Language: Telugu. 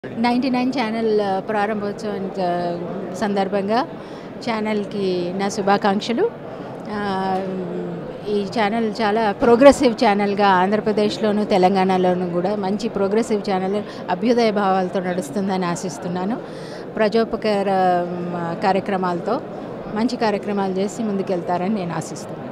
99 ఛానల్ ప్రారంభోత్సవం సందర్భంగా ఛానల్కి నా శుభాకాంక్షలు. ఈ ఛానల్ చాలా ప్రోగ్రెసివ్ ఛానల్గా ఆంధ్రప్రదేశ్లోను తెలంగాణలోను కూడా మంచి ప్రోగ్రెసివ్ ఛానల్ అభ్యుదయ భావాలతో నడుస్తుందని ఆశిస్తున్నాను. ప్రజోపకార కార్యక్రమాలతో మంచి కార్యక్రమాలు చేసి ముందుకెళ్తారని నేను ఆశిస్తున్నాను.